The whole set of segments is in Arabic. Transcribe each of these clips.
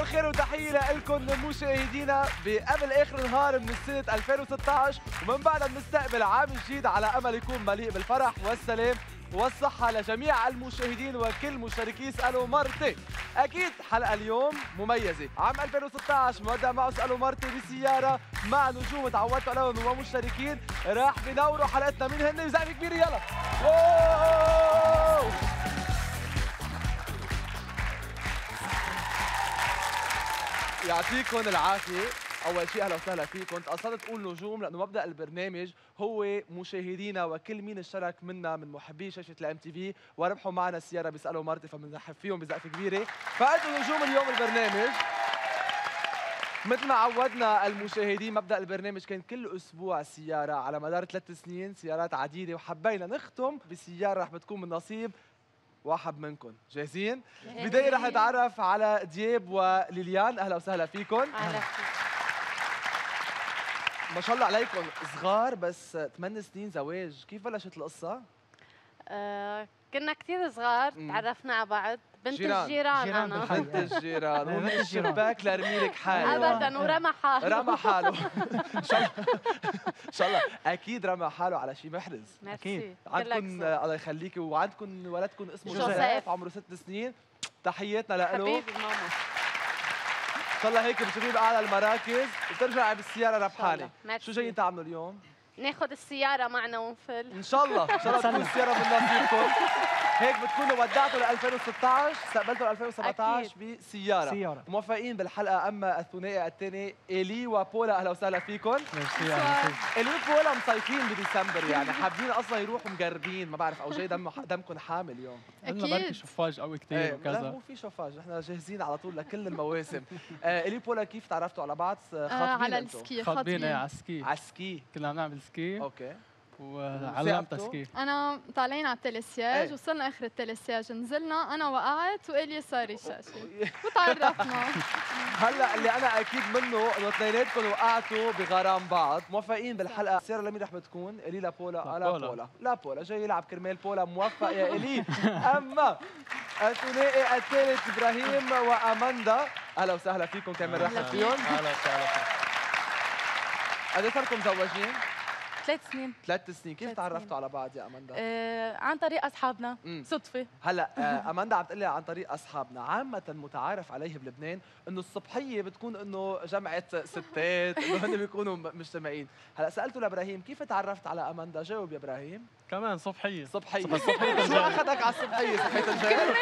خير وتحية لكم مشاهدينا بقبل آخر نهار من السنة 2016 ومن بعدها بنستقبل عام جديد على أمل يكون مليء بالفرح والسلام والصحة لجميع المشاهدين وكل مشتركي اسألوا مرتي. أكيد حلقة اليوم مميزة، عام 2016 مودع معه اسألوا مرتي بسيارة مع نجوم تعودتوا عليهم ومشتركين راح بنوروا حلقتنا. مين هن؟ زقف كبير يلا. أوه! يعطيكم العافية. أول شيء أهلا وسهلا فيكم. قصدت أقول نجوم لأنه مبدأ البرنامج هو مشاهدينا وكل مين اشترك منا من محبي شاشة الام تي في وربحوا معنا السيارة بيسألوا مرتي فبنرحب فيهم بزقفة كبيرة. فأنتم نجوم اليوم البرنامج. مثل ما عودنا المشاهدين مبدأ البرنامج كان كل أسبوع سيارة على مدار 3 سنين، سيارات عديدة، وحبينا نختم بسيارة رح بتكون من نصيب واحد منكم. جاهزين؟ بداية رح نتعرف على دياب وليليان. أهلا وسهلا فيكم. أهلا فيك. ما شاء الله عليكم صغار بس 8 سنين زواج، كيف بلشت القصة؟ كنا كثير صغار، تعرفنا على بعض. بنت الجيران أنا. بنت الجيران ومن الشباك لرميلك حاله. أبدا ورمى حاله. رمى حاله. إن شاء الله إن شاء الله أكيد رمى حاله على شيء محرز. أكيد. عندكم الله يخليكي وعندكم ولدكم اسمه جوزيف عمره 6 سنين. تحياتنا له. حبيبي ماما. ان شاء الله هيك بتجيب اعلى المراكز وبترجعي بالسياره ربحانه. شو جايين تعملوا اليوم؟ ناخذ السياره معنا ونفل. ان شاء الله ان شاء الله تكون السياره من نصيبكم. هيك بتكونوا ودعتوا ل 2016 استقبلتوا ل 2017 بسياره. موفقين بالحلقه. اما الثنائي الثاني ايلي وبولا اهلا وسهلا فيكم. ايلي وبولا مصيفين بديسمبر يعني حابين اصلا يروحوا مقربين ما بعرف او جاي دمكم حامل اليوم. قلنا بركي شفاج قوي كثير وكذا. لا مو في شفاج، احنا جاهزين على طول لكل المواسم. ايلي وبولا كيف تعرفتوا على بعض؟ على السكي. خاطبين على السكي. على السكي كنا بنعمل سكي. اوكي. وعلمتها سكي. انا طالعين على التلسياج، وصلنا اخر التلسياج نزلنا انا وقعت والي صار الشاشه وتعرفنا. هلا اللي انا اكيد منه انه اثنيناتكم وقعتوا بغرام بعض. موفقين بالحلقه. السياره لمين رح بتكون؟ الي لبولا. لا بولا جاي يلعب كرمال بولا. موفق يا الي. اما الثنائي الثالث ابراهيم واماندا اهلا وسهلا فيكم. كمان رحب فيهم. اهلا وسهلا فيكم. قد ايه صرتم مزوجين؟ 3 سنين. 3 سنين. كيف تعرفتوا على بعض يا اماندا؟ عن طريق اصحابنا صدفه. هلا اماندا عم تقلي عن طريق اصحابنا. عامه متعارف عليه بلبنان انه الصبحيه بتكون انه جمعه ستات انه هن بيكونوا مجتمعين. هلا سالته لابراهيم كيف تعرفت على اماندا؟ جاوب يا ابراهيم. كمان صبحيه. شو اخذك على الصبحيه؟ صبحيه الجاي.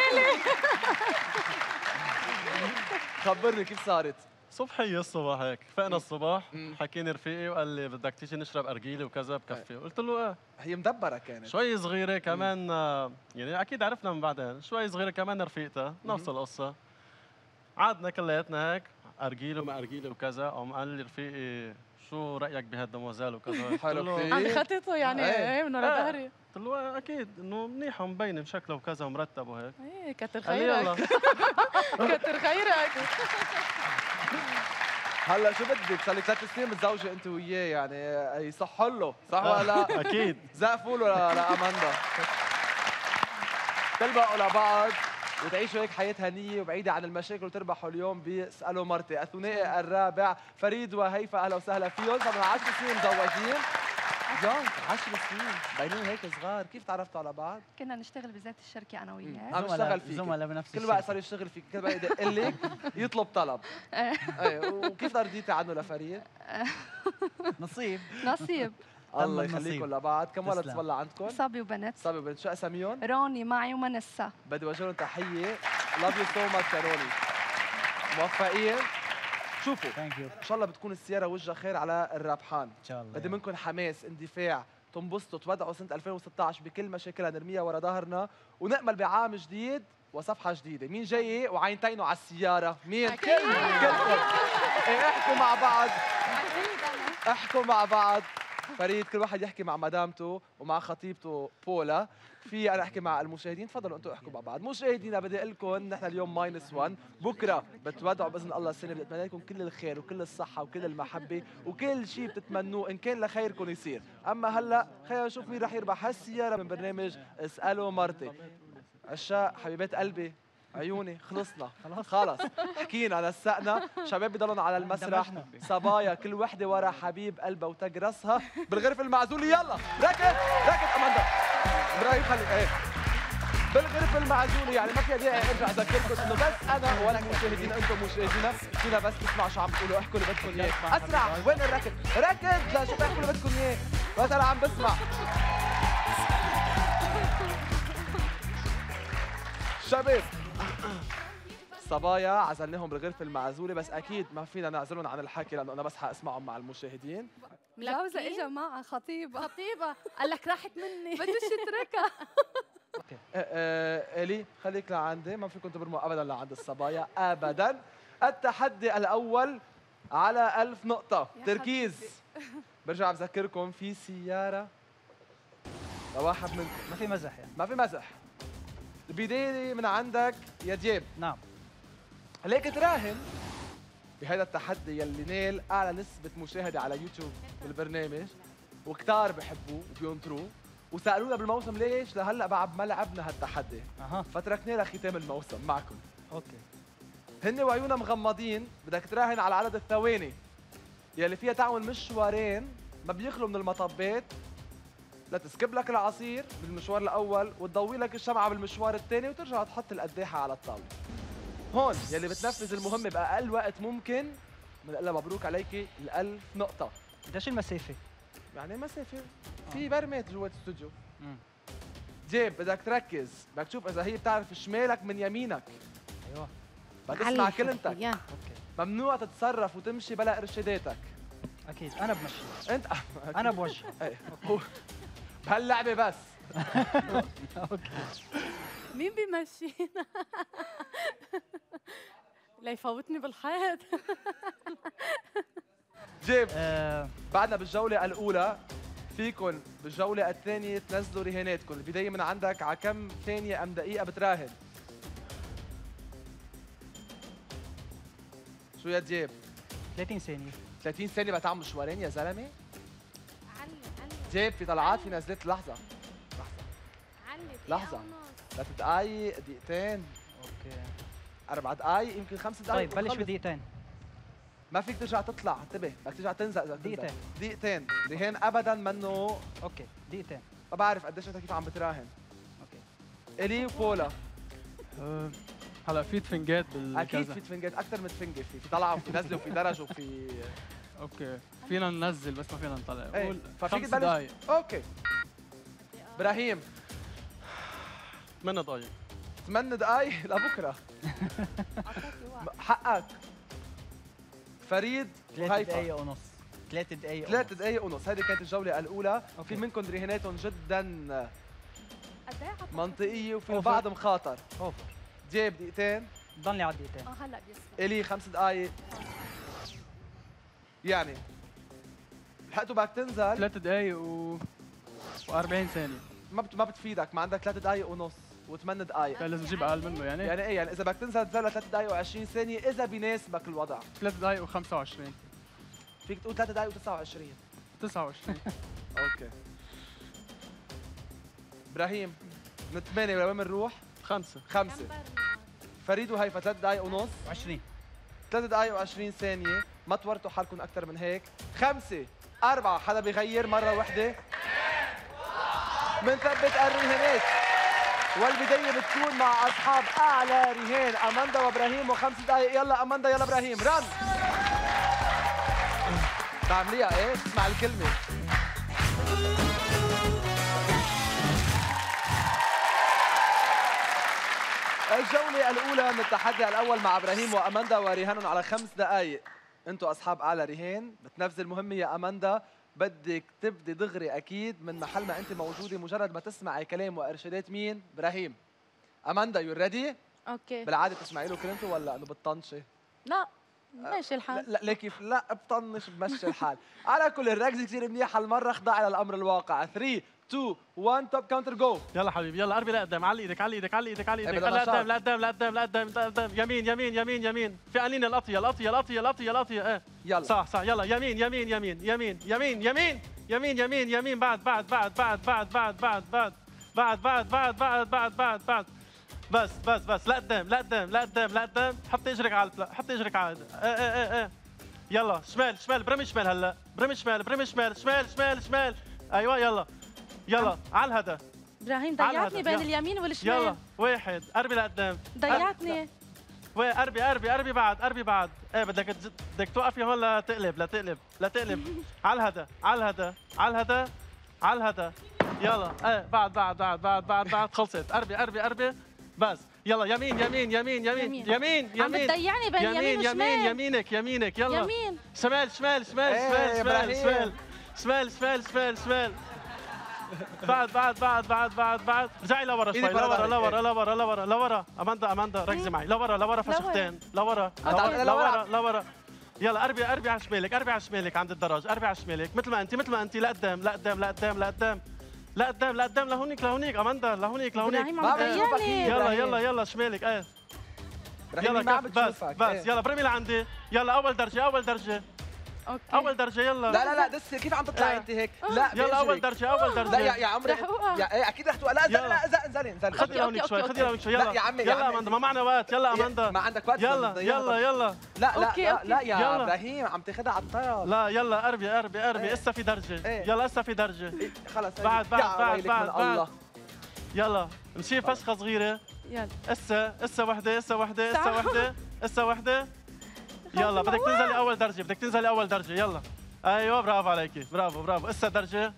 خبرني كيف صارت؟ صبحيه الصبح هيك فقنا الصبح حكيني رفيقي وقال لي بدك تيجي نشرب ارجيله وكذا بكفي. قلت له ايه. هي مدبره كانت شوي صغيره كمان يعني اكيد عرفنا من بعدين. شوي صغيره كمان رفيقتها نفس القصه. عادنا كلياتنا هيك ارجيله ما ارجيله وكذا. قام قال لي رفيقي شو رايك بهالدموزيل وكذا. قلت له عن خطته يعني ايه من ورا ظهري. قلت له اكيد انه منيحه ومبينه بشكله وكذا ومرتب وهيك. ايه كتر خيرك. كتر خيرك. هلا شو بدك؟ صار لك 3 سنين متزوجه انت وياه يعني يصح له صح ولا لا؟ اكيد. زقفوا له لاماندا. تلبقوا لبعض وتعيشوا هيك حياه هنيه وبعيده عن المشاكل وتربحوا اليوم باسالوا مرتي. الثنائي الرابع فريد وهيفا اهلا وسهلا فيهم. صار 10 سنين مزوجين. 10 سنين باينين هيك صغار. كيف تعرفتوا على بعض؟ كنا نشتغل بذات الشركه انا وياه. عم نشتغل فيك زملاء بنفس كل وقت صار يشتغل فيك. كل وقت يدق لك يطلب طلب. ايه وكيف رضيتي عنه لفريد؟ نصيب. الله يخليكم لبعض. كم ولد صار عندكم؟ صبي وبنت. صبي وبنت. شو اساميهم؟ روني معي ومنسا. بدي اوجه لهم تحيه. لاف يو سو ماتش يا روني. موفقين. شوفوا ان شاء الله بتكون السياره وجهها خير على الربحان. ان شاء الله. بدي منكم حماس، اندفاع، تنبسطوا، تودعوا سنه 2016 بكل مشاكلها نرميها ورا ظهرنا ونامل بعام جديد وصفحه جديده. مين جاي وعينتينه على السياره؟ مين؟ كلكم. احكوا مع بعض. احكوا مع بعض. فريد كل واحد يحكي مع مدامته ومع خطيبته بولا. في انا احكي مع المشاهدين. تفضلوا انتم احكوا مع بعض. مشاهدينا بدي اقول لكم نحن اليوم -1 بكره بتودعوا باذن الله السنه. بدي اتمنى لكم كل الخير وكل الصحه وكل المحبه وكل شيء بتتمنوه ان كان لخيركم يصير. اما هلا خلينا نشوف مين رح يربح هالسياره من برنامج اسالوا مرتي. عشاق حبيبات قلبي عيوني خلصنا خلص حكينا نسقنا. شباب بضلوا على المسرح، صبايا كل وحده ورا حبيب قلبها وتاج راسها بالغرفه المعزوله. يلا ركض اماندا ابراهيم خلي ايه بالغرفه المعزوله. يعني ما في داعي ارجع اذكركم انه بس انا ولا المشاهدين انتم مشاهدينا فينا بس تسمعوا شو عم بتقولوا. احكوا اللي بدكم اياه اسرع. وين الركض؟ ركض لشوف احكوا اللي بدكم اياه. بس انا عم بسمع. شباب صبايا عزلناهم بالغرفه المعزوله، بس اكيد ما فينا نعزلهم عن الحكي لانه انا بس حاسمعهم مع المشاهدين. جوزها اجى معها خطيبه قال لك راحت مني بدوش يتركها. الي خليك لعندي، ما فيكم تبرموا ابدا لعند الصبايا ابدا. التحدي الاول على 1000 نقطه. تركيز. برجع بذكركم في سياره لواحد منكم. ما في مزح يعني. ما في مزح. البدايه من عندك يا دياب. نعم. ليك تراهن بهذا التحدي يلي نال اعلى نسبه مشاهده على يوتيوب بالبرنامج وكتار بحبوه وبينطروه، وسالونا بالموسم ليش لهلا بعد ما لعبنا هالتحدي. فتركناه لختام الموسم معكم. اوكي. هن وعيونها مغمضين. بدك تراهن على عدد الثواني يلي فيها تعمل مشوارين ما بيخلوا من المطبات لتسكب لك العصير بالمشوار الاول وتضوي لك الشمعه بالمشوار الثاني وترجع تحط القداحه على الطاوله. هون يلي بتنفذ المهمه باقل وقت ممكن بنقول لها مبروك عليكي ال1000 نقطه. قديش المسافه؟ يعني مسافه في برمات جوا الاستوديو. جيب بدك تركز، بدك تشوف اذا هي بتعرف شمالك من يمينك. ايوه. بدك تسمع كلمتك. اوكي. ممنوع تتصرف وتمشي بلا ارشاداتك. اكيد انا بمشي. انت انا بوجه. بهاللعبه بس. اوكي. مين بيمشينا؟ ليفوتني بالحيط. جيب بعدنا بالجولة الأولى. فيكن بالجولة الثانية تنزلوا رهاناتكم. البداية من عندك على كم ثانية أم دقيقة بتراهن؟ شو يا دياب؟ 30 ثانية. 30 ثانية بتعمل مشوارين يا زلمة؟ علي جيب في طلعات في نزلات. لحظة لحظة 3 دقايق دقيقتين. اوكي. 4 دقايق يمكن 5 دقايق. طيب بلش بدقيقتين. ما فيك ترجع تطلع، انتبه، بدك ترجع تنزل اذا دقيقتين. دقيقتين، رهان ابدا منه. اوكي، دقيقتين. ما بعرف قديش انت كيف عم بتراهن. اوكي. الي وبولا. هلا في تفنجات بالكذا. اكيد في تفنجات اكثر من تفنجه، في طلعه وفي نزله وفي درج وفي اوكي. فينا ننزل بس ما فينا نطلع. قول ففيك 5 دقايق. اوكي. ابراهيم 8 دقايق. 8 دقايق لبكره. حقك. فريد 3 دقايق ونص. 3 دقايق 3 دقايق ونص. هذه كانت الجوله الاولى. في منكم رهاناتهم جدا منطقيه وفي البعض مخاطر. اوفر. جيب دقيقتين. ضلني على دقيقتين. هلا بيسمع. الي 5 دقايق. يعني لحقتوا بدك تنزل 3 دقايق و40 ثانية. ما بتفيدك، ما عندك 3 دقايق ونص و8 دقايق. لازم تجيب اقل منه يعني. يعني ايه؟ يعني اذا بدك تنزل 3 دقايق و20 ثانية اذا بيناسبك الوضع. 3 دقايق و25. فيك تقول 3 دقايق و29. 29. اوكي. ابراهيم من 8 لوين بنروح؟ 5. 5. فريد وهيفا 3 دقايق ونص. 20. 3 دقايق و20 ثانية. ما تورطوا حالكم أكثر من هيك. 5 4 حدا بيغير مرة واحدة. منثبت الرهانات والبداية بتكون مع أصحاب أعلى رهان أماندا وإبراهيم و5 دقايق. يلا أماندا يلا إبراهيم رن. تعمليها إيه؟ تسمع الكلمة. الجولة الأولى من التحدي الأول مع إبراهيم وأماندا ورهانهم على 5 دقايق. أنتوا أصحاب أعلى رهان، بتنفذ المهمة يا أماندا، بدك تبدي دغري أكيد من محل ما أنت موجودة مجرد ما تسمعي كلام وإرشادات مين؟ إبراهيم. أماندا يو ريدي؟ اوكي. بالعادة بتسمعي له كلمته ولا إنه بتطنشي؟ لا ماشي الحال. لا ليكي لا بطنش بمشي الحال. على كل الركزة كثير منيحة هالمرة، خضعي للأمر الواقع. 3 2 1 توب كاونتر جو. يلا حبيبي يلا قربي لقدام. علي ايدك علي ايدك علي ايدك علي ايدك. بدنا لقدام لقدام لقدام لقدام لقدام. يمين يمين يمين يمين. في قليل الأطية الأطية الأطية الأطية الأطية. ايه يلا صح صح. يلا يمين يمين يمين يمين يمين يمين يمين يمين يمين. بعد بعد بعد بعد بعد بعد بعد بعد بعد بعد بعد بعد بعد بعد بعد بس بس بس لقدام لقدام لقدام لقدام. حطي اجرك على حطي اجرك على ايه يلا شمال شمال برمي شمال هلا برمي شمال برمي شمال شمال شمال شمال. ايوه يلا يلا على الهدى. ابراهيم على ضيعتني الهدى. بين اليمين والشمال. يلا واحد قربي لقدام. ضيعتني. قربي قربي قربي بعد قربي بعد. ايه بدك توقفي هون لا تقلب لا تقلب لا تقلب. على الهدى على الهدى على الهدى على الهدى. يلا ايه بعد بعد بعد بعد بعد بعد خلصت. قربي قربي قربي بس. يلا يمين يمين يمين يمين يمين عم يمين بتضيعني بين يمين يمين وشمال. يمين يمينك يمينك يلا. يمين. شمال شمال شمال شمال شمال شمال شمال شمال شمال شمال. بعد بعد بعد بعد بعد بعد. رجعي لورا شوي لورا لورا لورا لورا لورا. اماندا ركزي معي لورا لورا فشختين لورا لورا لورا. يلا قربي قربي على شمالك قربي على شمالك عند الدرج قربي على شمالك مثل ما انت لقدام لقدام لقدام لقدام لقدام لقدام لهونيك لهونيك اماندا لهونيك لهونيك. ابراهيم عم تضيعني. يلا يلا يلا شمالك ايه. يلا ما عم بس بتشوفك. بس يلا برمي لعندي. يلا اول درجه اول درجه اوكي. اول درجه يلا. لا لا لا دسي كيف عم تطلعي انت هيك؟ لا يلا اول بإجرك. درجه اول درجه. لا يا عمري يا ايه اكيد رح توقع. لا انزلي لا انزلي انزلي. خدي لهونيك شوي خدي لهونيك شوي. يلا لا يا عمي يلا اماندا ما معنا وقت. يلا اماندا ما عندك وقت. يلا يلا يلا. لا لا أوكي، لا أوكي. لا يا يلا. ابراهيم عم تاخذها على الطرف. لا يلا قربي قربي قربي. إيه. لسه في درجه. إيه. يلا لسه في درجه. إيه، خلص بعد بعد يا بعد ويلك بعد من بعد. الله. يلا نشيل فشخه صغيره. يلا اسا وحده اسا وحده اسا وحده اسا وحده. يلا بدك تنزلي اول درجه بدك تنزلي اول درجه. يلا ايوه برافو عليكي برافو برافو. اسا درجه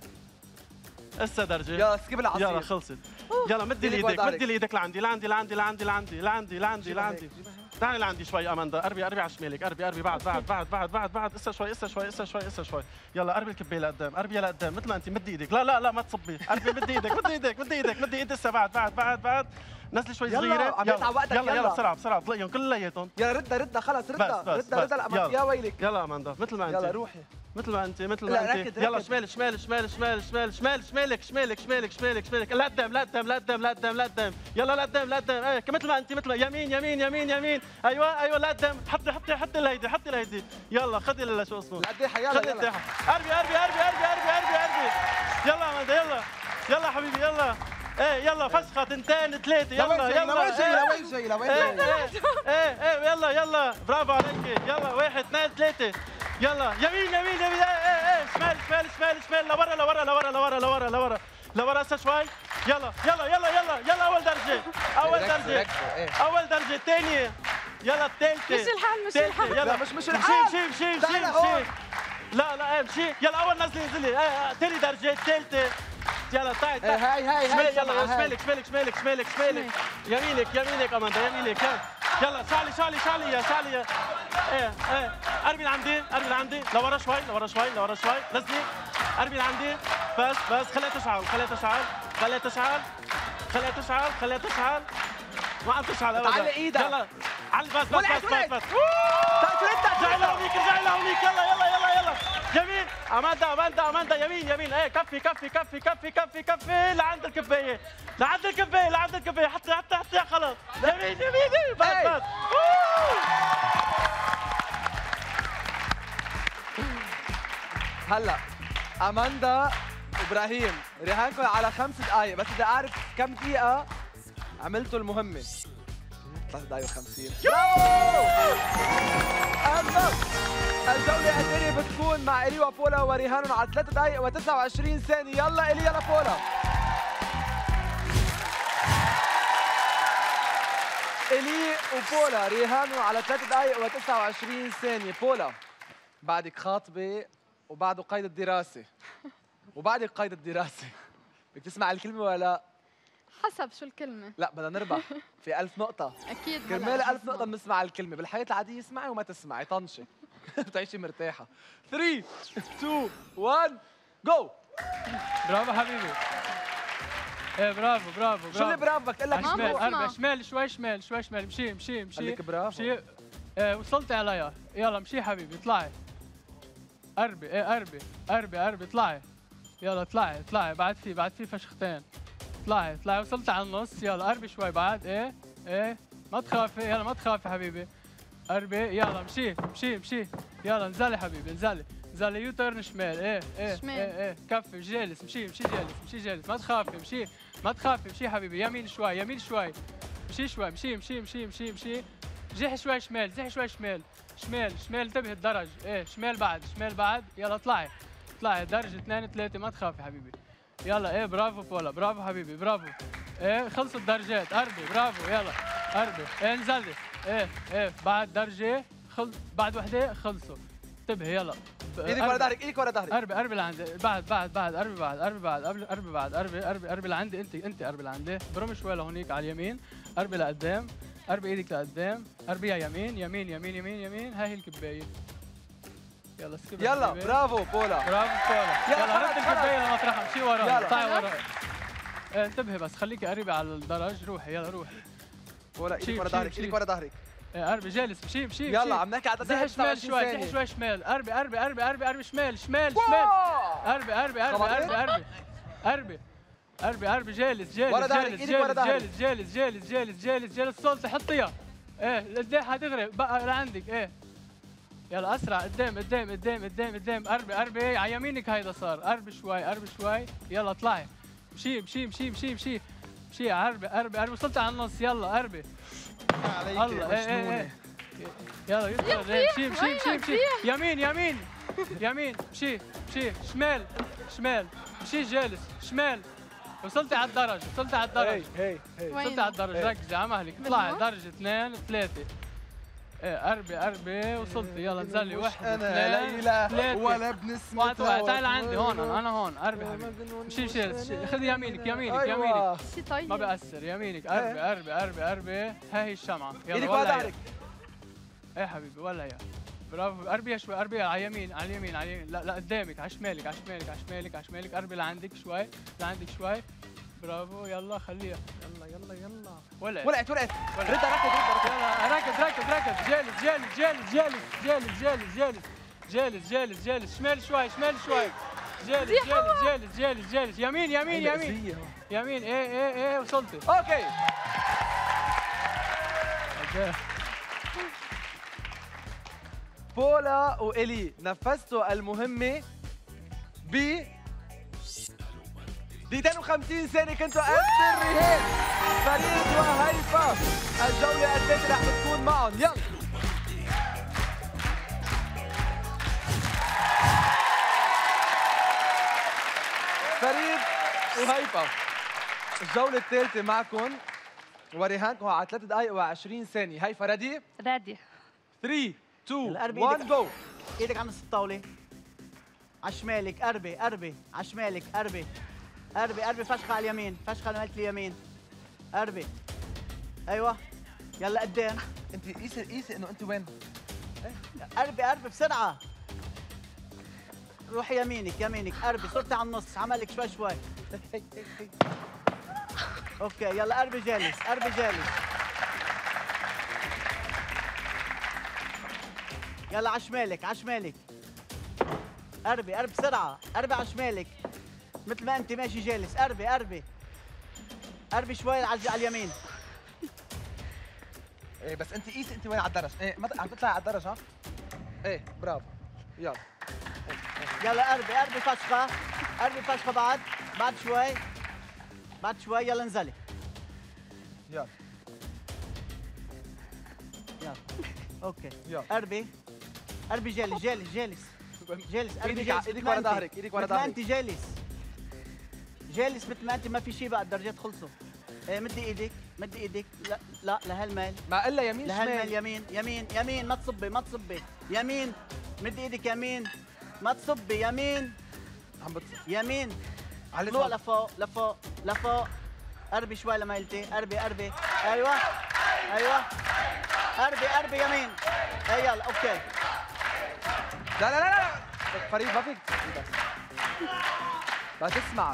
اسا درجه. يلا سكيب العصير. يلا خلصت. يلا مدي إيدك ايدك وضهرك. مدي ايدك لعندي لعندي لعندي لعندي لعندي لعندي لعندي لعندي. تعالي لعندي شوي اماندا. قربي قربي على شمالك قربي قربي بعد بعد بعد بعد بعد بعد. اسا شوي اسا شوي اسا شوي اسا شوي. يلا قربي الكبايه لقدام قربي لقدام مثل ما انت مدي ايدك. لا لا لا ما تصبي. قربي مدي ايدك مدي ايدك مدي ايدك مدي ايدك. اسا بعد بعد بعد بعد. نزلي شوي يلا، صغيره. عم يقطع وقتك، يلا يلا. يلا بسرعه بسرعه طلقيهم كلياتهم. يلا ردها خلص ردها بس بس ردها بس. لا يا ويلك. يلا اماندا مثل ما انت. يلا روحي. مثل ما انت مثل لا، ما انت. ركض، يلا ركض. شمال شمال شمال شمال شمال شمال شمالك شمالك شمالك شمالك شمالك. لقدام لقدام لقدام لقدام لقدام. يلا لقدام لقدام. ايه مثل ما انت مثل ما يمين يمين يمين يمين. ايوه ايوه لقدام. حطي الهيدي حطي الهيدي. يلا خدي شو اسمه. القديحه يلا خدي يلا. القديحه. قربي قربي قربي قربي قربي قربي قربي. يلا اماندا يلا يلا حبيبي يلا. ايه يلا فشخه تنتين ثلاثه. يلا يلا لوين جاي إيه. لوين جاي لوين ايه جاي. ايه يلا يلا برافو عليكي. يلا واحد اثنين ثلاثة. يلا يمين يمين يمين. ايه شمال شمال شمال شمال لورا لورا لورا لورا لورا لورا لورا هسه شوي. يلا يلا يلا يلا يلا اول درجة اول درجة اول درجة الثانية. يلا الثالثة مش الحال مش الحال. يلا مش الحال. مشي تعال هون. لا ايه مشي. يلا اول نزلي انزلي. ثاني درجة الثالثة. يلا تعي إيه، هاي شمال. يلا سمعة، هاي. شمالك شمالك شمالك شمالك شمالك. يمينك يمينك اماندا يمينك. يلا شعلي يا شعلي يا. ايه قربي لعندي قربي لعندي. لورا شوي لورا شوي لورا شوي. نزلي قربي لعندي. بس خليها تشعل خليها تشعل خليها تشعل خليها تشعل خليها تشعل. ما عم تشعل ابدا. تعلق ايدك. يلا على بس رجعي لهونيك رجعي لهونيك. يلا يمين اماندا يمين. ايه كفي كفي كفي كفي كفي كفي لعند الكبايه لعند الكبايه لعند الكبايه. حطي خلص. يمين بس. هلا اماندا ابراهيم رهانكم على 5 دقائق بس بدي اعرف كم دقيقة عملتوا المهمة. 3 دقائق و50. برافو! أما الجولة الثانية بتكون مع إلي وبولا وريهان على 3 دقائق و29 ثانية. يلا إلي يلا بولا. إلي وبولا ريهان على 3 دقائق و29 ثانية. بولا بعدك خاطبة وبعده قيد الدراسة وبعدك قيد الدراسة. بدك تسمع الكلمة ولا لا؟ حسب شو الكلمة. لا بدنا نربح في 1000 نقطة. أكيد. كرمال 1000 نقطة بنسمع الكلمة. بالحياة العادية اسمعي وما تسمعي طنشي. بتعيشي مرتاحة. 3 2 1 جو. برافو حبيبي. ايه برافو شو اللي برافو بدك اقول لك شمال ما قربة بسمع. شمال شوي شمال شوي شمال. مشي قال لك برافو. مشي. وصلتي عليها. يلا مشي حبيبي اطلعي. قربي اطلعي. يلا اطلعي بعد في فشختين. اطلعي وصلتي على النص. يلا قربي شوي بعد. ايه ما تخافي. يلا ما تخافي حبيبي. قربي يلا مشي. يلا انزلي حبيبي انزلي يو تيرن شمال. ايه شمال. كفي جالس. مشي جالس ما تخافي. مشي حبيبي. يمين شوي مشي شوي مشي مشي مشي مشي مشي. زح شوي شمال زح شوي شمال. شمال شمال انتبه الدرج. ايه شمال بعد شمال بعد. يلا اطلعي. اطلعي درجة 2 3 ما تخافي حبيبي. يلا ايه برافو بولا برافو حبيبي برافو. ايه خلصوا الدرجات قربي برافو يلا قربي. ايه انزلي. ايه بعد درجة بعد وحدة خلصوا. انتبهي يلا. ايدك ورا ظهرك ايدك ورا ظهرك. قربي لعندي بعد قربي بعد قربي لعندي انت قربي لعندي. برم شوي لهونيك على اليمين. قربي لقدام. قربي ايدك لقدام. قربيها يمين يمين يمين يمين يمين. هاي الكباية. يلا سكيب. يلا برافو بولا برافو بولا. يلا رد الكباية لمطرحها. امشي وراها. اطلعي وراها. انتبهي بس خليكي قريبة على الدرج. روحي يلا روحي. بولا ايدك ورا ظهرك ايدك ورا ظهرك. قربي جالس مشي يلا عم نحكي على زح شمال شوي زح شوي شمال. قربي شمال قربي جالس سلطة حطيها. ايه القدام حتغرق بقى لعندك. ايه يلا اسرع قدام. قربي على يمينك. هيدا صار قربي شوي يلا اطلعي. مشي قربي وصلت على النص. يلا قربي الله. ايه يلا مشي يمين مشي شمال مشي جالس شمال. وصلتي على الدرج وصلتي على الدرج. ركزي على مهلك. اطلعي درجة 2 3. قربي وصلتي. يلا انزلي 1 2 3 ولا بنسمع. تعال عندي هون. انا هون. قربي حبيبي. مشي خذي يمينك. شي طيب ما بأثر. يمينك. قربي. هاي هي الشمعة. ايدك ورا ظهرك. ايه حبيبي ولا يا برافو. قربيها شوي قربيها على اليمين لا قدامك. على شمالك. قربي لعندك شوي برافو. يلا خليها. يلا ولعت ردها ركض. جالس شمال شوي جالس يمين. ايه وصلتي. اوكي بولا وإلي نفذتوا المهمة ب 250 ثانية. كنتوا قد الرهان. فريد وهيفا الجولة الثالثة رح بتكون معهم. يلا فريد وهيفا الجولة الثالثة معكم ورهانكم على 3 دقائق و20 ثانية. هيفا ريدي؟ ريدي. 3 2 1 جو. ايدك على نص الطاولة. على شمالك. قربي على شمالك. قربي فشخة على اليمين. فشخة مالت اليمين. قربي. ايوه يلا قدام. انت قيسي انه انت وين؟ قربي بسرعة. روحي يمينك. قربي صرتي على النص. عملك شوي. اوكي يلا قربي جالس. يلا على شمالك. قربي بسرعة. قربي على شمالك مثل ما انت ماشي جالس. قربي شوي على اليمين. ايه بس انت قيسي انت وين على الدرج. ايه عم تطلعي على الدرج. ها ايه برافو. يلا قربي فشخة. بعد شوي يلا انزلي. يلا اوكي يلا. قربي جالس. ايدك ورا ظهرك. انت جالس مثل ما انت. ما في شيء بقى. الدرجات خلصوا. مدي ايدك. لا لهالميل. ما الا يمين لهالميل. يمين ما تصبي. يمين مدي ايدك. يمين ما تصبي. يمين عم بتصب. يمين على طلوع لفوق. قربي شوي لميلتي. قربي. ايوه قربي يمين. يلا اوكي. لا فريد ما فيك تسمعي بس تسمعك.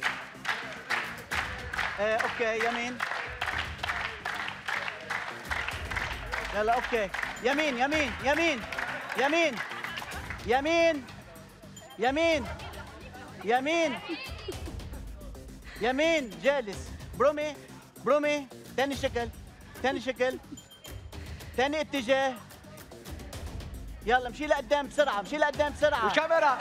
اوكي يمين. يلا اوكي. يمين جالس. برومي ثاني شكل. ثاني اتجاه. يلا امشي لقدام بسرعة. الكاميرا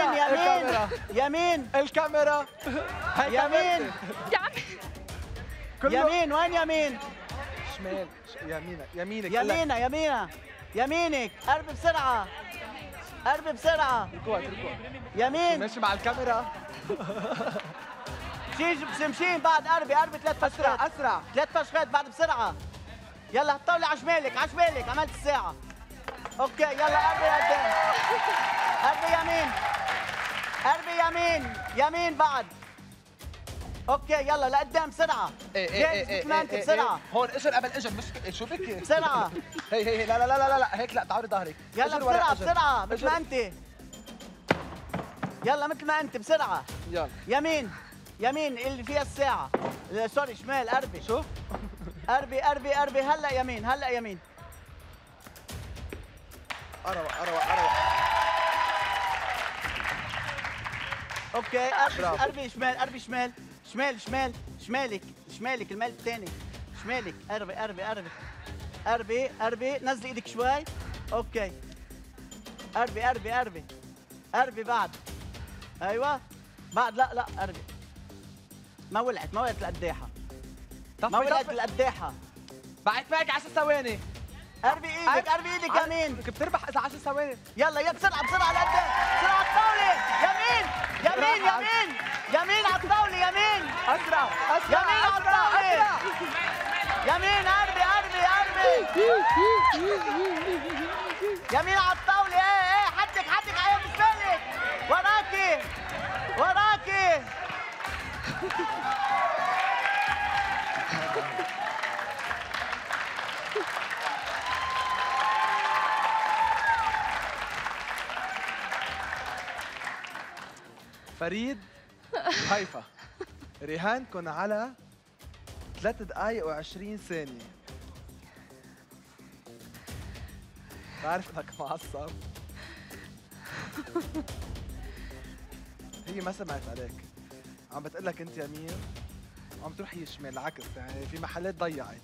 يمين. الكاميرا يمين. وين يمين؟ شمال يمينك يمينك يمينة يمينة يمينك قربي بسرعة قربي بسرعة اتركوها اتركوها يمين ماشي مع الكاميرا مشين بعد قربي 3 فشخات اسرع اسرع 3 فشخات بعد بسرعة يلا الطاولة على شمالك على شمالك عملت الساعة اوكي يلا قربي لقدام قربي يمين قربي يمين يمين بعد اوكي يلا لقدام بسرعة جاهز مثل ما انت بسرعة هون اجر قبل اجر مش شو بك بسرعة هي لا لا لا لا لا هيك لا تعوري ظهرك يلا بسرعة بسرعة مثل ما انت يلا مثل ما انت بسرعة يلا يمين يمين اللي فيها الساعة سوري شمال قربي شو قربي قربي قربي هلا يمين هلا يمين اروق اروق اروق اوكي قربي شمال قربي شمال شمال شمال شمالك شمالك الميل الثاني شمالك قربي قربي قربي قربي قربي نزلي ايدك شوي اوكي قربي قربي قربي قربي بعد ايوه بعد لا قربي ما ولعت القداحه ما ولعت القداحه بعد معك 10 ثواني قربي ايدك قربي ايدك يمين بتربح اذا 10 ثواني يلا يا بسرعه بسرعه لقدام بسرعه على الطاوله يمين يمين يمين يمين على الطاوله يمين اسرع اسرع يمين على الطاوله يمين قربي قربي قربي يمين على الطاوله ايه حدك عليها بسبالك وراكي وراكي فريد هيفا رهانكم على 3 دقائق و20 ثانية بعرف انك معصب هي ما سمعت عليك عم بتقول لك انت يمين عم تروح هي شمال العكس يعني في محلات ضيعت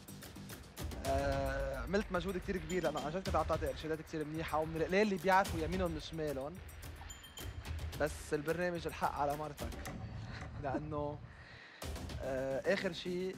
عملت مجهود كثير كبير لانه عن جد كنت عم تعطي ارشادات كثير منيحه ومن القليل اللي بيعرفوا يمينهم من شمالهم بس البرنامج الحق على مرتك لانه اخر شيء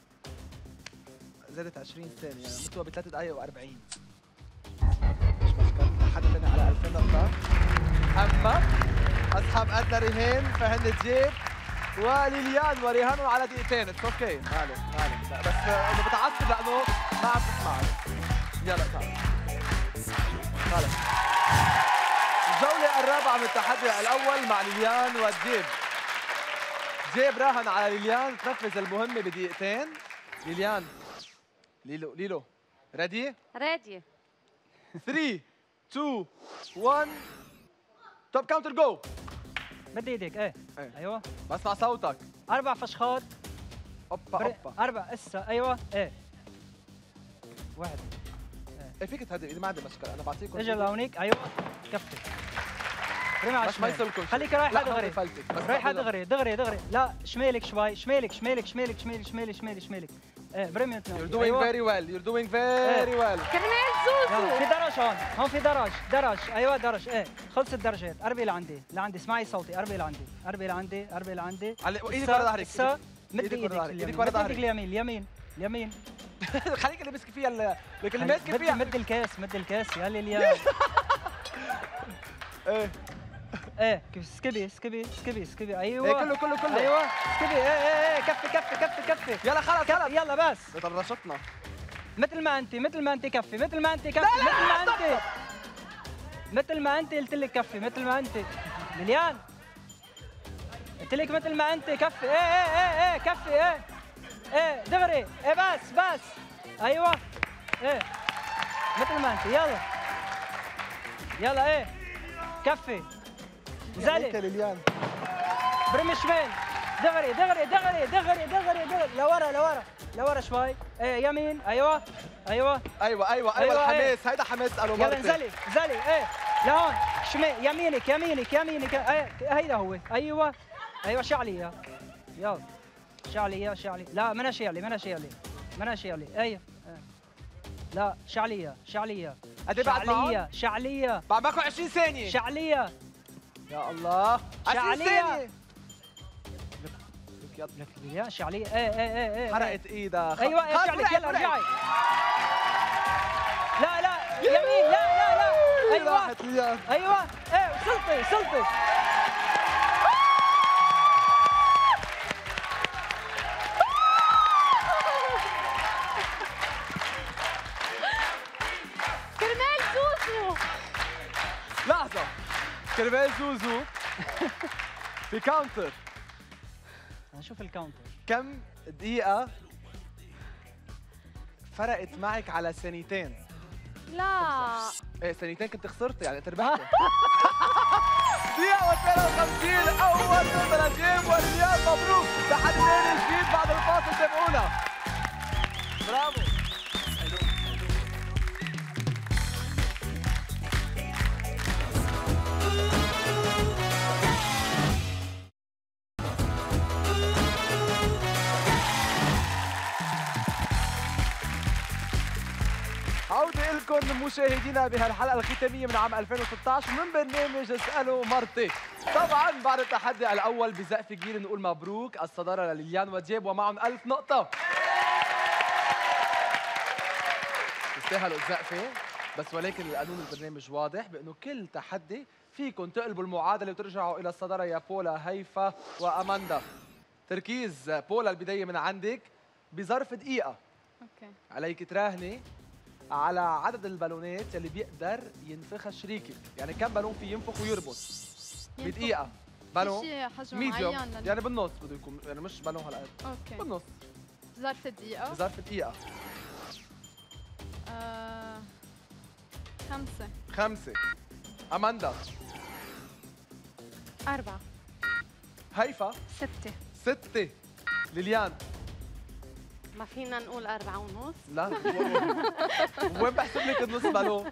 زادت 20 ثانيه يعني مستوى ب 3 دقائق و40 مش مشكله حدا ثاني على 2000 نقطه اما اصحاب ادنى رهان فهن جيب وليليان ورهانهم على دقيقتين اتس اوكي معلش لا بس انه بتعصب لانه ما عم تسمعني يلا تعال الجولة الرابعة من التحدي الأول مع ليليان والجيب. جيب راهن على ليليان تنفذ المهمة بدقيقتين. ليليان ليلو ريدي؟ ريدي 3 2 1 توب كاونتر جو. مد ايدك ايه ايوه بسمع صوتك. 4 فشخات اوبا 4 اسا ايوه ايه 1 ايه فيك تهدي ايدي ما عندي مشكلة أنا بعطيكم اجى لهونيك ايوه كفي رمي على بس ما يصلكم خليك رايحة دغري رايحة دغري دغري لا شمالك شوي شمالك ايه برمي You're doing very well you're doing very well كرمال زوزو في درج هون في درج ايوه درج ايه خلص الدرجات قربي لعندي اسمعي صوتي قربي لعندي ايدك ورا ظهرك مد ايدك ورا ظهرك اليمين خليك اللي مسك فيها اللي ماسك فيها مد الكاس يا ليليان ايه سكبي ايوه ايه كله ايوه سكبي ايه كفي يلا خلص يلا بس طرشتنا مثل ما انت كفي مثل ما انت قلت لك كفي مثل ما انت ليليان قلت لك مثل ما انت كفي ايه كفي ايه دغري ايه بس ايوه ايه مثل ما انت يلا ايه كفي زالي ليليان برمي شمال دغري لورا شوي ايه يمين ايوه الحماس هيدا حماس قالوا يلا انزلي ايه لهون شمال يمينك ايه هيدا هو ايوه شعلي يلا شعلي لا منا شعلي ايوه لا شعليه قد ايه بعد معهم؟ شعليه بعد معكم 20 ثانية شعليه يا الله 20 ثانية يلا لك ليليان شي علي. ايه حرقت ايدها. ايوه ايه شعلك. يلا ارجعي. لا لا يمين. لا ايوه راحت ليليان. ايوه ايه وصلتي. كرمال زوزو. لحظة كرمال زوزو في كاونتر. شوف الكاونتر. كم دقيقة فرقت معك على ثانيتين؟ لا ايه ثانيتين كنت خسرت يعني تربحت. دقيقة و52 أول نقطة لجيم وليليان. مبروك تحدي ثاني جديد بعد الفاصل. تابعونا. برافو. عودة لكم مشاهدينا بهالحلقة الختامية من عام 2016 من برنامج اسألوا مرتي. طبعا بعد التحدي الأول بزقف كبير نقول مبروك الصدارة لليليان ودياب ومعهم 1000 نقطة. يستاهلوا الزقفة بس ولكن القانون البرنامج واضح بأنه كل تحدي فيكم تقلبوا المعادلة وترجعوا إلى الصدارة يا بولا هيفا وأماندا. تركيز بولا البداية من عندك بظرف دقيقة. اوكي. عليك تراهني على عدد البالونات اللي بيقدر ينفخها شريكك، يعني كم بالون في ينفخ ويربط بدقيقة؟ بالون شيء حجم ميديوم معين يعني بالنص بده يكون، يعني مش بالون هالقد. اوكي. بالنص ظرف دقيقة. بظرف دقيقة. 5. 5. أماندا. 4. هيفا. 6. 6. ليليان. ما فينا نقول 4.5. لا وين بحسب لك النص بالون؟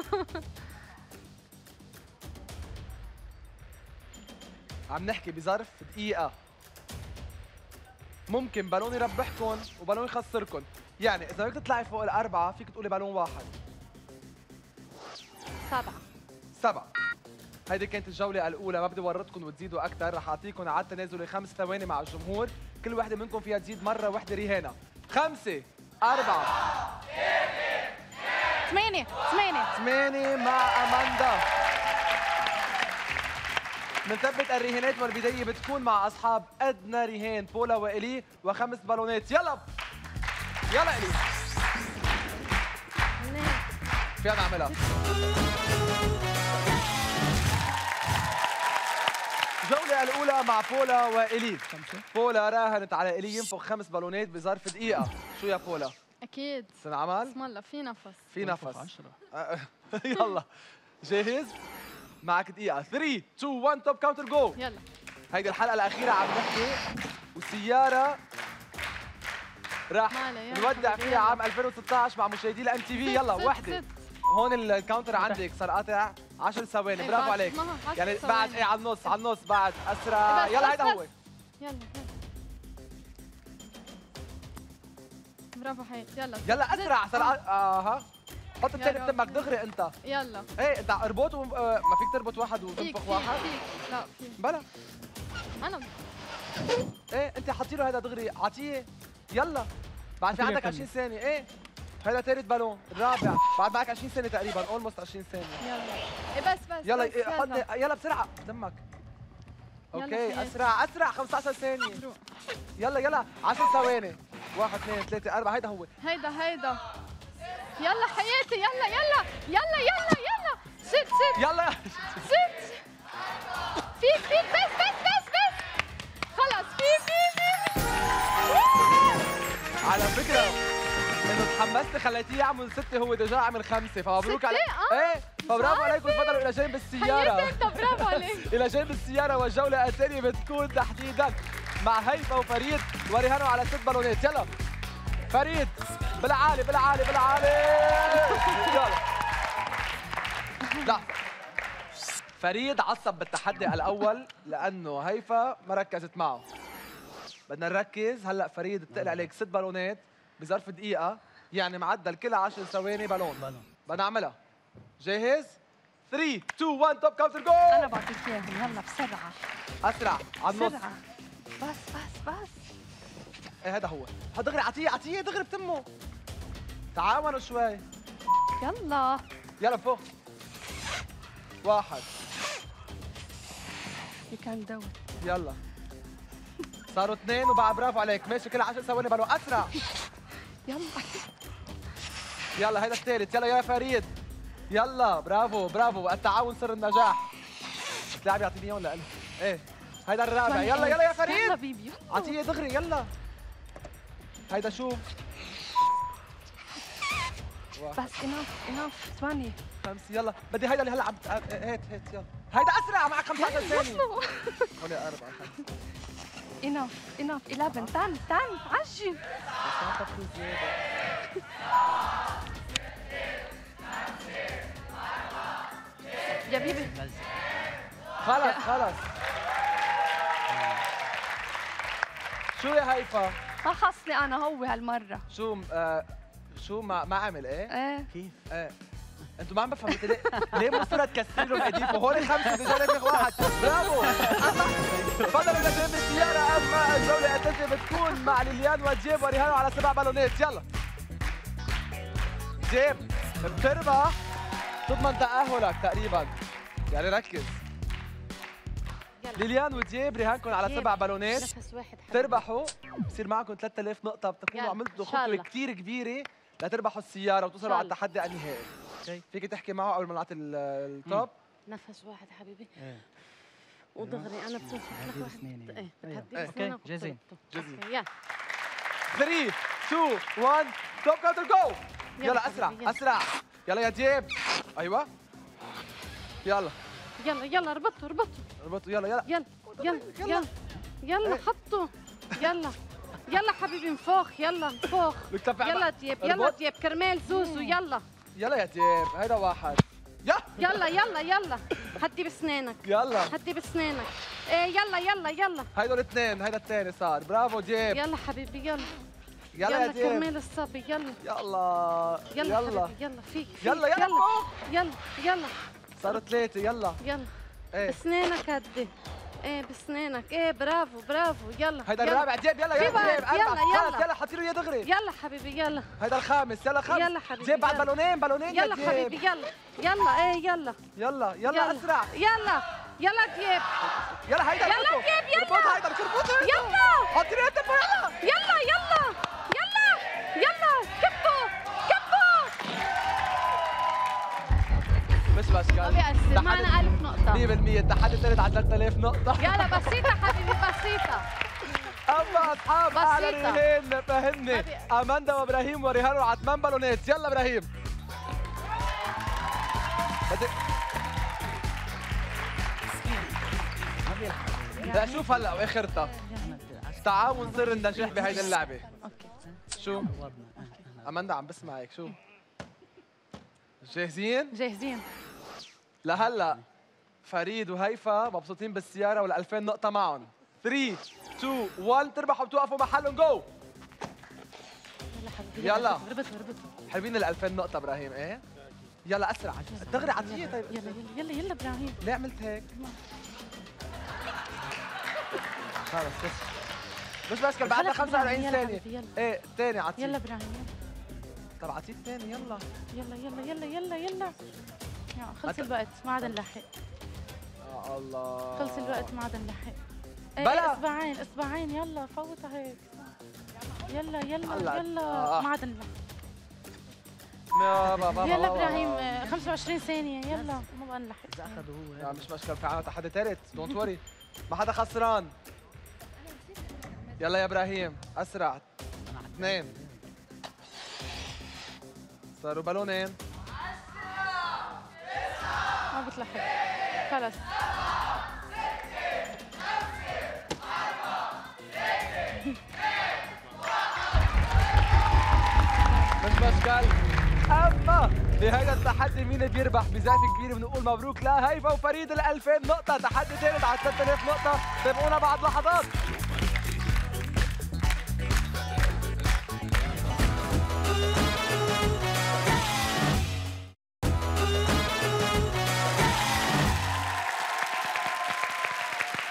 عم نحكي بظرف دقيقة ممكن بالون يربحكم وبالون يخسركم، يعني إذا بدك تطلعي فوق الأربعة فيك تقولي بالون واحد. 7. 7. هيدي كانت الجولة الأولى، ما بدي ورطكم وتزيدوا أكثر، رح أعطيكم عد تنازلي 5 ثواني مع الجمهور، كل وحدة منكم فيها تزيد مرة وحدة رهانة. 5 4 8 8 مع أماندا. بنثبت الرهانات والبداية بتكون مع أصحاب أدنى رهان بولا وإلي و5 بالونات. يلا إلي فينا نعملها. الجولة الأولى مع بولا وإلي. بولا راهنت على إلي ينفخ 5 بالونات بظرف دقيقة. شو يا بولا؟ اكيد. سنعمل؟ بسم الله في نفس. في نفس. يلا جاهز؟ معك دقيقة. 3 2 1 توب كاونتر جو. يلا. هيدي الحلقة الأخيرة عم نحكي وسيارة راح نودع فيها عام 2016 مع مشاهدي الام تي في. يلا وحدة. هون الكاونتر عندك صار قاطع 10 ثواني. برافو عليك. يعني بعد ايه على النص بعد اسرع. يلا هيدا هو. يلا برافو حيط. يلا اسرع صار. اها حط الثاني بتمك دغري انت. يلا ايه انت اربط ما فيك تربط واحد وتنفخ واحد. لا في بلا انا ايه انت حطي له هذا دغري اعطيه. يلا بعد في عندك 20 ثانية. ايه هذا ثالث بالون. الرابع بعد معك 20 ثانية تقريبا. اولموست 20 ثانية. يلا إيه بس يلا إيه حطي. يلا بسرعة دمك. اوكي اسرع 15 ثانية. يلا 10 ثواني. 1 2 3 4. هيدا هو. هيدا يلا حياتي. يلا شد يلا شد. فيك بس خلص. في على فكرة انه تحمست خليتيه يعمل 6 هو ديجا عمل 5 فمبروك عليك. ايه فبرافو عليكم. تفضلوا الى جانب السيارة. حياتي انت برافو عليك. الى جانب السيارة والجولة الثانية بتكون تحديدا مع هيفا وفريد ورهانوا على 6 بالونات. يلا فريد بالعالي. يلا لا فريد عصب بالتحدي الاول لانه هيفا ما ركزت معه. بدنا نركز هلا. فريد بتقلع عليك 6 بالونات بظرف دقيقة، يعني معدل كل 10 ثواني بالون. بدنا نعملها. جاهز؟ 3 2 1 توب كاونتر جو. انا بعطيك اياهم. يلا بسرعه اسرع على النص. بس ايه هذا هو. دغري عطيه دغري بتمه. تعاونوا شوي. يلا فوق. واحد. كان دوت. يلا. صاروا اثنين وبقى برافو عليك، ماشي كل 10 ثواني بلو اسرع. يلا هيدا الثالث، يلا يا فريد. يلا برافو، التعاون سر النجاح. اللاعب يعطيني اياه ولا أنا؟ ايه هيدا الرابع، يلا يا فريد. يلا بيبي عطيه دغري يلا. هيدا شو؟ بس اناف 8 5 يلا، بدي هيدا اللي هلا عم هات يلا. هيدا اسرع معك 15 ثانية. هون 4 5 اناف 11 تعال عجل. يا بيبي خلص. شو يا هيفا؟ ما خصني انا هو هالمره. شو ما عمل ايه؟ كيف؟ ايه انتوا ما عم بفهموا ليه مصرة تكسري لهم ايديكم؟ هول 5 ديجا نابغ واحد، برافو. تفضلوا لجيب السيارة. اما الجولة الثالثة بتكون مع ليليان وجيب وريهان على 7 بالونات، يلا. جيب بتربح تضمن تأهلك تقريبا، يعني ركز. ليليان وجيب ريهانكم على 7 بالونات. نفس واحد تربحوا بصير معكم 3000 نقطة، بتكونوا عملتوا خطوة كثير كبيرة لتربحوا السيارة وتوصلوا على التحدي النهائي. فيك تحكي معه قبل ما نعطي التوب؟ نفس واحد حبيبي. ودغري انا بتنفخ لك واحد. ايه بتهدي اوكي جاهزين. يلا 3 2 1 توب كاونتر جو. يلا اسرع. يلا يا جيب. ايوه يلا اربطوا يلا حطوا. يلا حبيبي نفوخ. يلا دياب كرمال زوزو. يلا يا جيب. هيدا واحد. يلا هدي بسنانك. هدي بسنانك. ايه يلا هيدول الاثنين، هيدا الثاني صار. برافو جيب. يلا حبيبي يا جيب. كرمال الصبي. يلا فيك. يلا صاروا 3. يلا ايه بسنانك هدي. ايه بسنانك. ايه برافو يلا. هيدا الرابع جيب. يلا يا جيب. يلا حطي له اياه دغري. يلا حبيبي يلا. هيدا الخامس. يلا حبيبي جيب بعد بالونين يلا حبيبي يلا. ايه يلا اسرع. يلا دياب. يلا هيدا يلا دياب. اربطها. هيدا بتربطها. يلا حطي له تبو. يلا كبوا. مش مشكلة. ما بيأثر، معنا 1000 نقطة 100%. التحدي الثالث على 3000 نقطة. يلا بسيطة حبيبي بسيطة. أما أصحاب أعلى ريلين فهمني أماندا وإبراهيم وريهان على 8 بالونات. يلا إبراهيم. لا شوف هلا واخرتها تعاون سر النجاح بهيدي اللعبة. شو؟ أماندا عم بسمعك. شو؟ جاهزين؟ لهلا فريد وهيفا مبسوطين بالسيارة وال 2000 نقطة معهم. 3 2 1 تربحوا بتوقفوا محلهم. جو. يلا حلوين ال 2000 نقطة إبراهيم. ايه؟ يلا أسرع دغري عطية. طيب يلا إبراهيم. ليه عملت هيك؟ خلص مش مشكلة بعدها 45 ثانية. ايه الثاني عطيه. يلا إبراهيم. طب عطيه الثاني. يلا خلص الوقت ما عاد نلحق. يا الله خلص الوقت ما عاد نلحق. بلا اصبعين يلا فوتها هيك. يلا ما عاد نلحق. يلا ابراهيم 25 ثانية. يلا ما بقى نلحق. لا مش مشكلة، في عنا تحدي ثالث. دونت وري، ما حدا خسران. يلا يا ابراهيم اسرع. 2 صاروا بالونين. ما بتلحق خلص. مش مشكل. اما بهذا التحدي مين بيربح بزعف كبير؟ بنقول مبروك لهيفا وفريد ال 2000 نقطة. تحدي ثالث على 3000 نقطة. تابعونا بعد لحظات.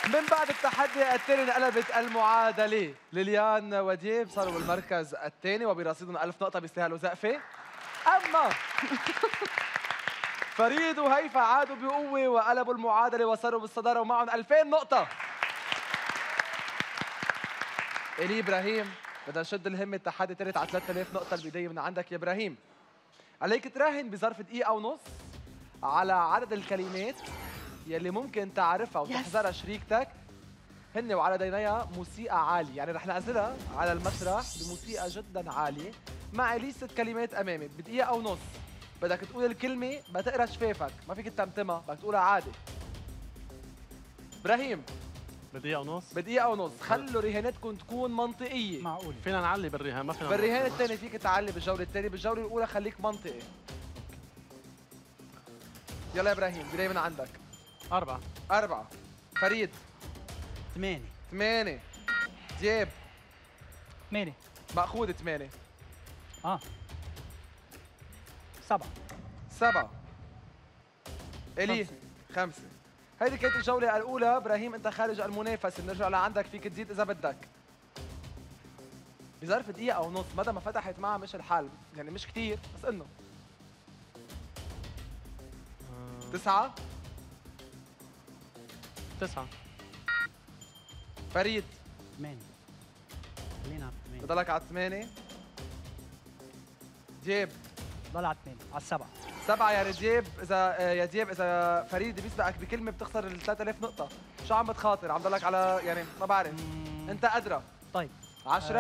من بعد التحدي الثاني انقلبت المعادله، ليليان ودياب صاروا بالمركز الثاني وبرصيدهم 1000 نقطه بيستاهلوا زقفه. اما فريد وهيفا عادوا بقوه وقلبوا المعادله وصاروا بالصداره ومعهم 2000 نقطه. الي ابراهيم بدنا نشد الهمه، التحدي الثالث على 3000 نقطه البدايه من عندك يا ابراهيم. عليك تراهن بظرف دقيقه ونص على عدد الكلمات يلي ممكن تعرفها وتحذرها شريكتك هن وعلى دينيها موسيقى عاليه، يعني رح نعزلها على المسرح بموسيقى جدا عاليه مع ليست كلمات امامك بدقيقه ونص. بدك تقول الكلمه بتقرا شفافك، ما فيك تتمتمها، بدك تقولها عادي. ابراهيم بدقيقة ونص. بدقيقة ونص، خلوا رهاناتكم تكون منطقية. معقول. فينا نعلي بالرهان، ما فينا. بالرهان الثاني فيك تعلي بالجولة الثانية، بالجولة الأولى خليك منطقي. يلا يا إبراهيم بداية من عندك. 4. 4. فريد 8. 8. دياب 8. مأخوذ 8. 7. 7. إلي 5. هيدي كانت الجولة الأولى. إبراهيم أنت خارج المنافسة، بنرجع لعندك فيك تزيد إذا بدك. بظرف دقيقة ونص، مدى ما فتحت معها مش الحال، يعني مش كثير بس إنه 9. 9. فريد 8. خلينا على 8. بضلك على 8. دياب ضل على 8 على 7. 7 يا دياب. يا دياب إذا فريد بيسبقك بكلمة بتخسر ال 3000 نقطة، شو عم بتخاطر؟ عم ضلك على يعني ما بعرف. أنت أدرى. طيب 10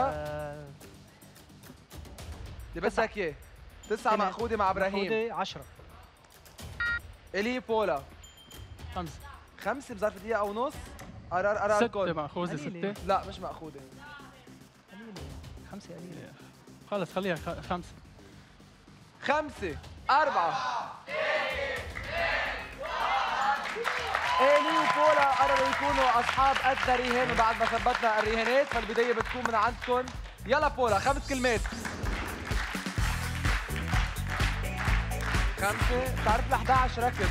اللي بدك إياه. 9 مأخوذة مع إبراهيم. 10. إلي بولا 5. 5 بظرف دقيقة ونص. قرار 6 مأخوذة. 6 لا مش مأخوذة. قليلة 5 قليلة. خلص خليها 5. 5 4. إلي وبولا قرروا يكونوا أصحاب قد رهان، وبعد ما ثبتنا الرهانات فالبداية بتكون من عندكم. يلا بولا 5 كلمات. 5 بتعرف ل 11 ركض.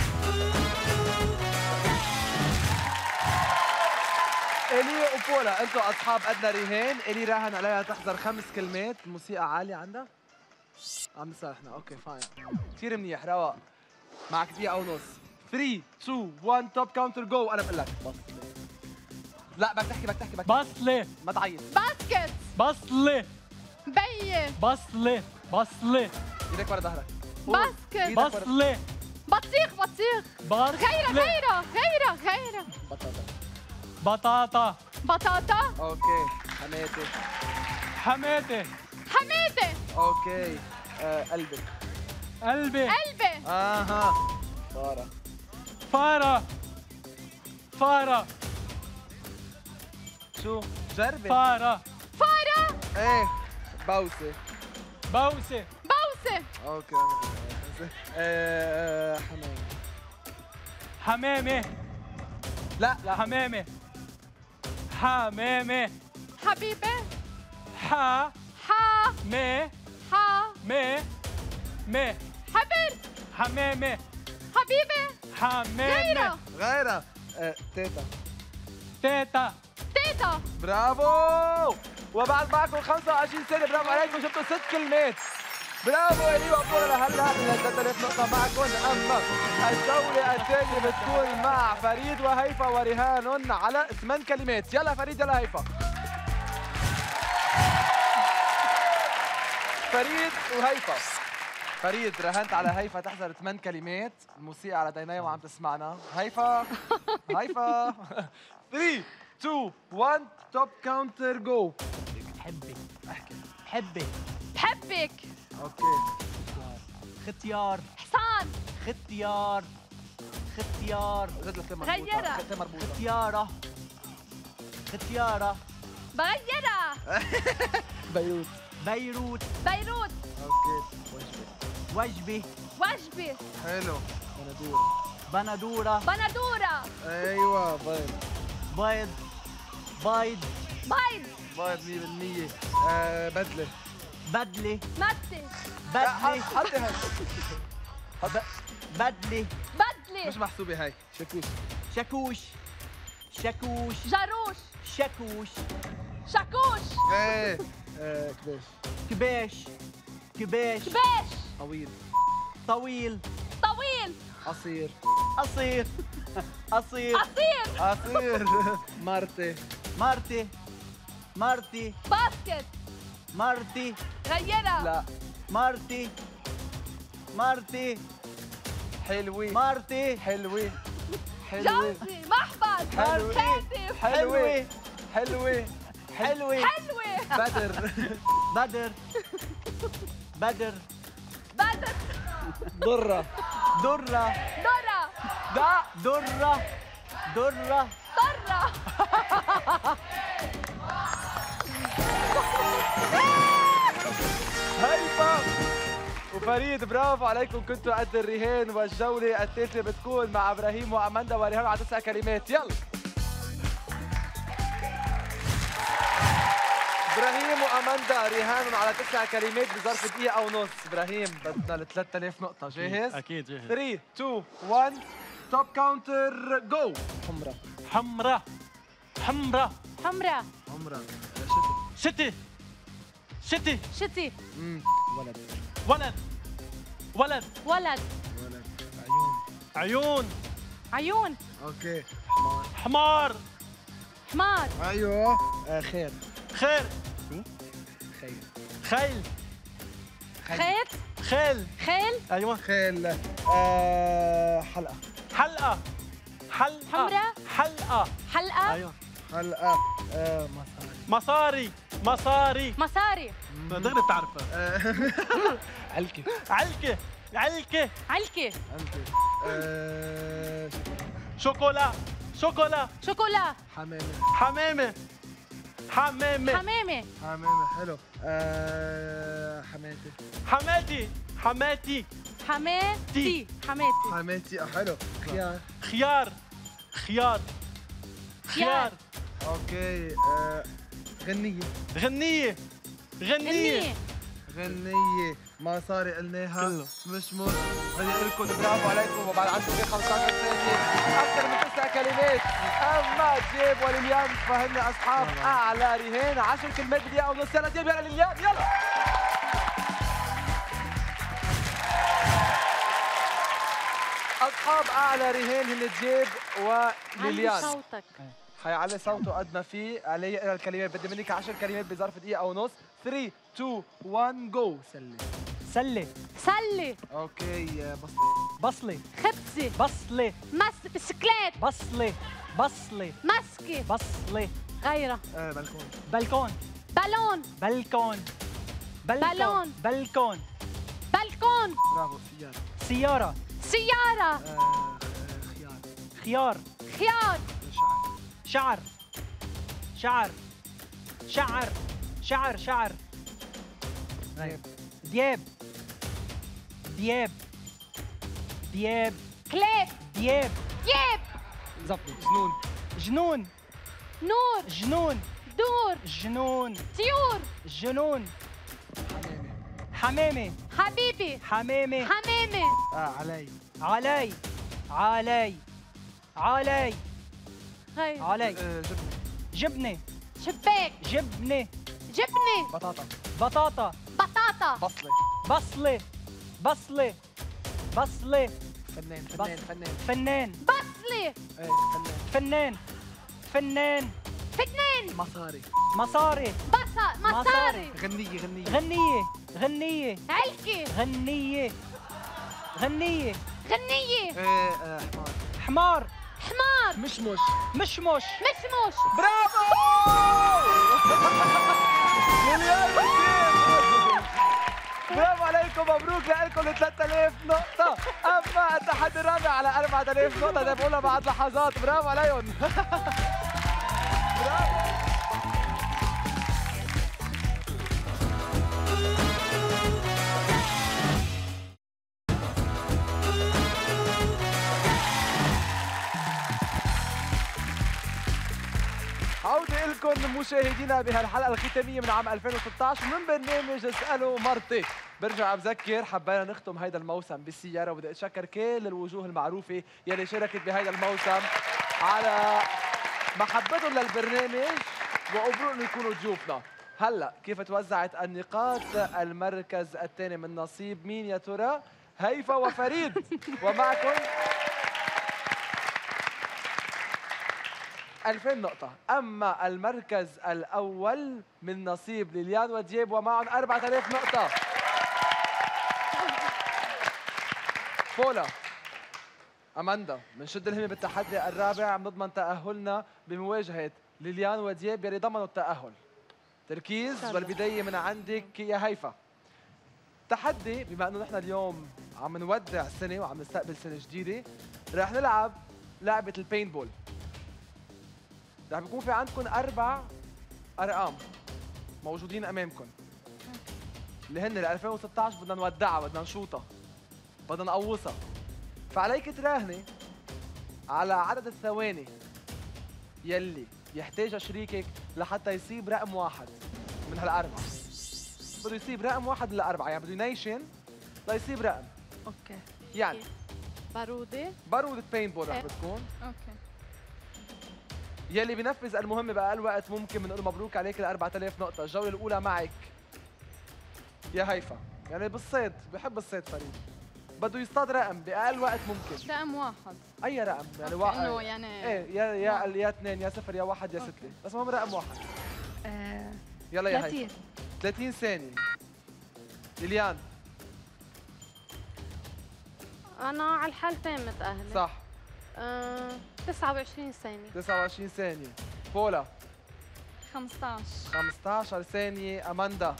إلي وبولا انتوا أصحاب أدنى رهان. إلي راهن عليها تحضر 5 كلمات. الموسيقى عالية عندها؟ عم نصالحنا، اوكي فاين. كثير منيح، رواق. معك دقيقة ونص. 3 2 1 توب كاونتر جو. أنا بقول لك بصلة. لا بدك تحكي بصلة. ما تعيط. باسكت. بصلة. بيي. بصلة. بصلة. ايدك ورا ظهرك. باسكت. بصلة. بطيخ. بصلة. غيره. بطاطا. بطاطا. اوكي. حماتي. حميدة. اوكي. قلبك. قلبي. اها. فارة. شو؟ جربي. فارة. ايه. بوسة. اوكي. حمامة. لا حمامة. حبيبة. مي. حبل. حمامة. حبيبة. غيرها. تيتا. برافو. وبعد معكم 25 ثانية. برافو عليكم، جبتوا 6 كلمات. برافو إلي وبولا لهلا ال 3000 نقطة معكم. أما الجولة الثانية بتكون مع فريد وهيفا ورهان على 8 كلمات. يلا فريد يلا هيفا. فريد وهيفا. فريد رهنت على هيفا تحضر 8 كلمات. الموسيقى على دينيا وعم تسمعنا. هيفا 3 2 1 توب كاونتر جو. بحبك. اوكي. ختيار. حصان. ختيار. غيرها. ختيارة. بغيرها. بيروت. اوكي. وجبة. حلو. بندورة. ايوه. بيض. 100%. بدلة. حطي هاي. بدلة. مش محسوبة هاي. شاكوش. شاكوش جاروش شاكوش شاكوش ايه كباش كباش كباش كباش طويل طويل طويل قصير قصير قصير قصير قصير مرتي مرتي مرتي باسكت مرتي غيرها لا مرتي مرتي حلوة مرتي حلوة حلوة جوزي محبط حلوة. كاتب حلوة حلوة حلوة حلوة بدر بدر بدر بدر ضرة درة درة دا درة درة درة هيفا وفريد برافو عليكم، كنتوا قد الرهان. والجولة الثالثة بتكون مع ابراهيم واماندا وريهان على 9 كلمات. يلا ابراهيم واماندا رهان على 9 كلمات بظرف دقيقة ونص. ابراهيم بدنا ل 3000 نقطة، جاهز؟ اكيد جاهز. 3 2 1 توب كاونتر جو. حمرا حمراء حمراء حمراء حمرا شتي شتي شتي ولد ولد ولد ولد ولد عيون عيون عيون اوكي حمار حمار ايوه خير خير خير خيل خيط خيل خيل ايوه خيل حلقة حلقة حلقة حمراء. حلقة حلقة ايوه حلقة مصاري مصاري مصاري مصاري دغري بتعرفها علكة علكة علكة علكة علكة شوكولا شوكولا شوكولا حمامة حمامة حمامة حمامة حمامة حلو حماتي حماتي حماتي حماتي حماتي حماتي حلو خيار خيار خيار خيار اوكي غنية غنية غنية غنية مصاري قلناها كله. مش بدي اقول لكم برافو عليكم. وبعد عندكم 15 ثانية أكثر من 9 كلمات. أما جيب وليليان فهن أصحاب أعلى رهان 10 كلمات بدقيقة ونص. يلا جيب يلا ليليان يلا. أصحاب أعلى رهان هن جيب علي وليليان. صوتك حيعلي صوته قد ما فيه. علي يقرا الكلمات. بدي منك 10 كلمات بظرف دقيقة ونص. 3 2 1 جو. سلي سلة سلة اوكي بصلة خبزة بصلة بسكليت بصلة بصلة مسكة بصلة غيرها بلكون بلكون بالون بلكون بالون. بلكون بالكون برافو سيارة سيارة سيارة خيار خيار خيار شعر شعر شعر شعر شعر شعر دياب دياب دياب كليب دياب ياب زبط جنون جنون نور جنون دور جنون طيور جنون حمامة حمامة حبيبي حمامة حمامة علي علي علي علي غير علي جبنة جبنة شباك جبنة جبنة بطاطا بطاطا بطاطا بصلة بصلة بصلة بصلة فنان فنان، فنان فنان بصلة فنان فنان فنان فنان مصاري مصاري مصاري غنية غنية غنية علكة غنية غنية غنية حمار حمار حمار مشمش مشمش مشمش برافو مليار برافو عليكم، مبروك لكم 3000 نقطة. أما التحدي الرابع على 4000 نقطة زي ما قلنا بعد لحظات. برافو عليهم. برافو. عودة لكم مشاهدينا بهالحلقة الختامية من عام 2016 من برنامج اسألوا مرتي. برجع بذكر حبينا نختم هيدا الموسم بالسيارة، وبدي اتشكر كل الوجوه المعروفة يلي شاركت بهيدا الموسم على محبتهم للبرنامج وقبلوا انه يكونوا ضيوفنا. هلا كيف توزعت النقاط؟ المركز الثاني من نصيب مين يا ترى؟ هيفا وفريد. ومعكم 2000 نقطة. أما المركز الأول من نصيب ليليان ودياب ومعهم 4000 نقطة. بولا، أماندا، بنشد الهمة بالتحدي الرابع، بنضمن تأهلنا بمواجهة ليليان ودياب يلي ضمنوا التأهل. تركيز والبداية من عندك يا هيفا. تحدي بما انه نحن اليوم عم نودع سنة وعم نستقبل سنة جديدة، رح نلعب لعبة البين بول. رح بيكون في عندكم 4 أرقام موجودين أمامكم اللي هن ل 2016 بدنا نودعها، بدنا نشوطها، بدنا نقوصها. فعليك تراهني على عدد الثواني يلي يحتاجها شريكك لحتى يصيب رقم واحد من هالأربعة. بده يصيب رقم واحد من الأربعة، يعني بده ينيشن ليصيب رقم. اوكي. يعني بارودة. بارودة بين بول رح بتكون. اوكي. يلي بينفذ المهمة بأقل وقت ممكن بنقول مبروك عليك ال 4000 نقطة. الجولة الأولى معك يا هيفا. يعني بالصيد، بحب الصيد فريد. بده يصطاد رقم بأقل وقت ممكن. رقم واحد. أي رقم يعني واحد. إنه يعني إيه يا 2 يا 0 يا 1 يا 6، بس المهم رقم واحد. يلا يا هيفا. 30 ثانية. ليليان. أنا على الحالتين متأهلة. صح. 29 ثانية. 29 ثانية. بولا. 15. 15 ثانية. أماندا.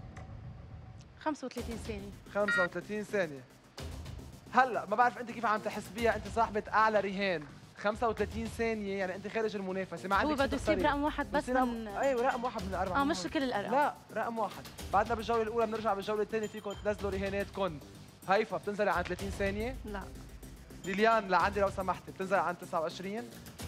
35 ثانية. 35 ثانية. هلا ما بعرف انت كيف عم تحسبيها، انت صاحبة اعلى رهان. 35 ثانية يعني انت خارج المنافسة، ما عندك هو بده يصيب رقم واحد بس من ايوه رقم واحد من الأربعة. مش كل الأرقام. لا رقم واحد. بعدنا بالجولة الأولى بنرجع بالجولة الثانية فيكم تنزلوا رهاناتكم. هيفا بتنزلي عن 30 ثانية؟ لا. ليليان لعندي لو سمحتي بتنزل عن 29؟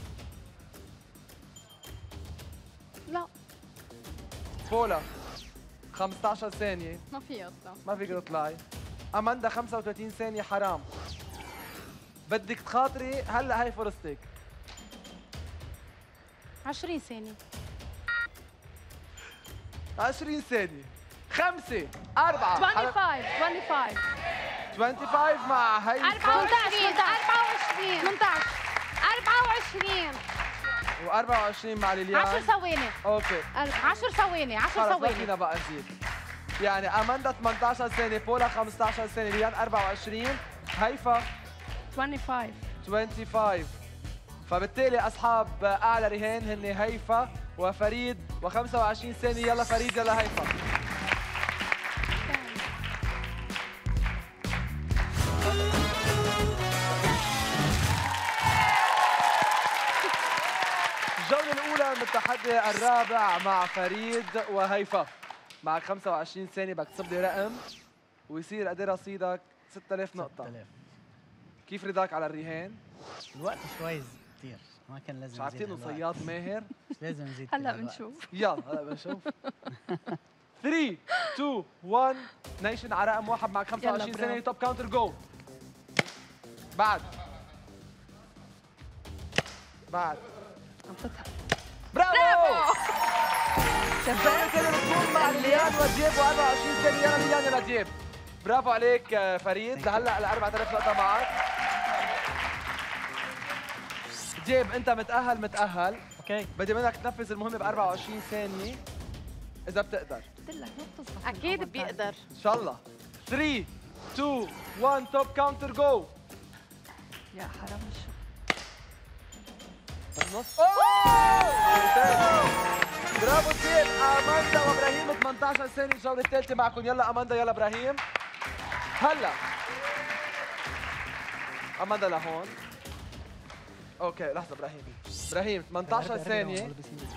لا. بولا 15 ثانية. ما في اطلع. ما فيك تطلعي. أماندا 35 ثانية حرام. بدك تخاطري هلا هاي فرصتك. 20 ثانية. 20 ثانية. 5 4 25 25 مع هيفا. 24 18 و24 مع ليليان. 10 ثواني. اوكي 10 ثواني. 10 خلص ما ثواني. فينا بقى نزيد. يعني أماندا 18 ثانية، بولا 15 ثانية، ليليان 24، هيفا 25. فبالتالي أصحاب أعلى رهان هن هيفا وفريد و25 ثانية. يلا فريد يلا هيفا. الجولة الأولى من التحدي الرابع مع فريد وهيفا. معك 25 ثانية بدك تصب لي رقم ويصير قد ايه رصيدك؟ 6000 نقطة. 6000. كيف رضاك على الرهان؟ الوقت شوي كثير، ما كان لازم مش عارفين انه صياد ماهر؟ مش لازم نزيد. هلا بنشوف. يلا هلا بنشوف. 3 2 1 نيشن على رقم واحد معك 25 ثانية. توب كاونتر جو. بعد برافو. الجولة الثانية بتكون مع ليليان ودياب و24 ثانية. يلا ليليان يلا دياب. برافو عليك فريد. لهلا ال 4000 نقطة معك. دياب انت متأهل. اوكي. بدي منك تنفذ المهمة ب 24 ثانية إذا بتقدر. أكيد بيقدر. إن شاء الله. 3 2 1 توب كاونتر جو. يا حرام الشو. بالنص. اوه برافو دياب. أماندا وإبراهيم 18 ثانية. الجولة الثالثة معكم. يلا أماندا يلا إبراهيم. هلا أماندا لهون. اوكي لحظة إبراهيم 18 ثانية.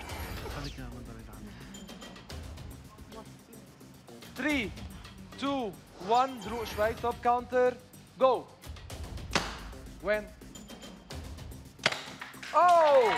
3 2 1 دروق شوي. توب كاونتر جو. وين؟ اوه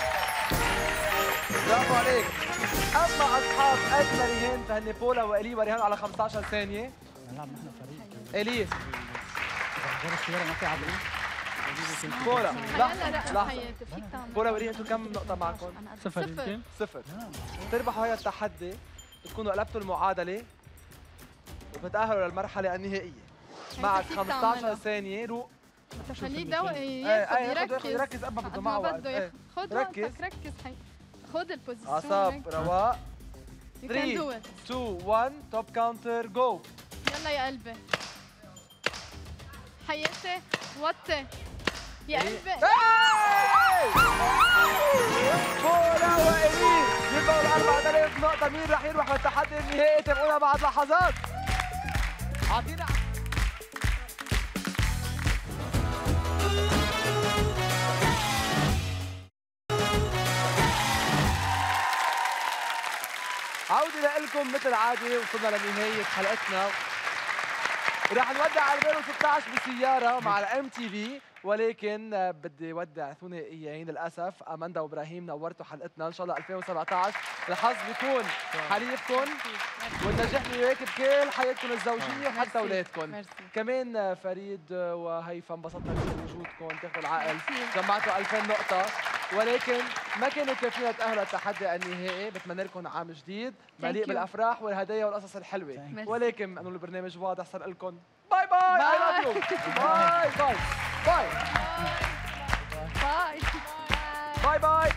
برافو عليك. اما اصحاب ادنى رهان فهن بولا والي ورهان على 15 ثانية. نلعب نحن فريق. الي غير السيارة ما في عدل. بولا هلا رقم لحظة حياتي فيك تعمل بولا وريني انتم كم نقطة معكم؟ 0 يمكن 0. تربحوا هاي التحدي بتكونوا قلبتوا المعادلة وبتأهلوا للمرحلة النهائية. معك 15 ثانية روق. خليه ياخذ يركز قبل ما بده معه وقت. خذ وقتك ركز حي خذ البوزيشن أعصاب رواق. You can do 3 it. 2 1 توب كاونتر جو. يلا يا قلبي حياتي وطي يا قلبي. بولا وإلي يبقوا ال 4000 نقطة. مين رح يروح للتحدي النهائي؟ تابعونا بعد لحظات. أعطينا عودة لكم مثل العادة. وصلنا لنهاية حلقتنا. رح نودع 2016 بسيارة مع الام تي في، ولكن بدي ودع ثنائيين للاسف. اماندا وابراهيم نورتوا حلقتنا. ان شاء الله 2017 الحظ بيكون حليفكم والنجاح بيواكب كل حياتكم الزوجيه وحتى اولادكم. كمان فريد وهيفا انبسطنا بوجودكم. تاخذوا العقل جمعتوا 2000 نقطه، ولكن ما كانوا كافيين تأهلوا التحدي النهائي. بتمنى لكم عام جديد مليء بالافراح والهدايا والقصص الحلوه، ولكن انه البرنامج واضح صار لكم. باي باي. I love you. باي باي باي باي باي.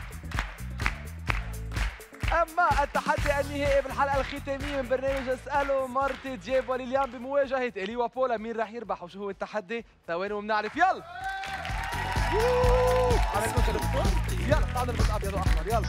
اما التحدي النهائي بالحلقه الختاميه من برنامج اسالوا مرتي دياب وليليان بمواجهه إلي وبولا. مين رح يربح وشو هو التحدي؟ ثواني وبنعرف. يلا عملكم كلمة. يلا تعالوا نلبس ابيض واحمر. يلا